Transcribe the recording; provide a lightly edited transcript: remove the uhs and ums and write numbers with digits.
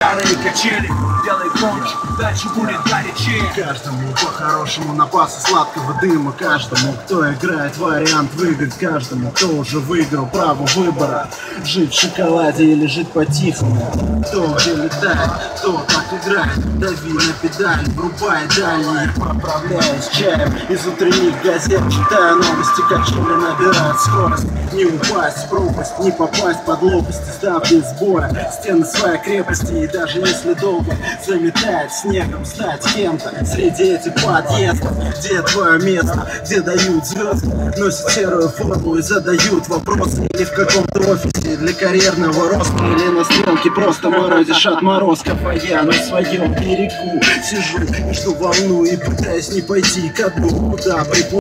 Старые качели, белый конч, дальше будет горячее. Каждому по-хорошему напасы сладкого дыма. Каждому, кто играет вариант выиграть. Каждому, кто уже выиграл право выбора. Жить в шоколаде или жить по-тихому. Кто где летает, кто так играет. Дави на педаль, врубай дальний. Поправляясь чаем из утренних газет. Читая новости, качели набирают скорость. Не упасть в пропасть, не попасть под лопасти. Сдав без боя стены своей крепости. И даже если долго заметает снегом, стать кем-то среди этих подъездов. Где твое место, где дают звезды, носят серую форму и задают вопросы. Или в каком-то офисе для карьерного роста, или на стрелке просто морозишь отморозков. А я на своем берегу сижу и жду волну и пытаюсь не пойти ко дну. Куда приплыть?